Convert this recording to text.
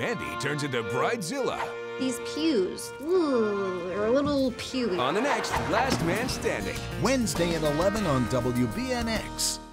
Mandy turns into Bridezilla. These pews, ooh, they're a little pewy. On the next Last Man Standing. Wednesday at 11 on WBNX.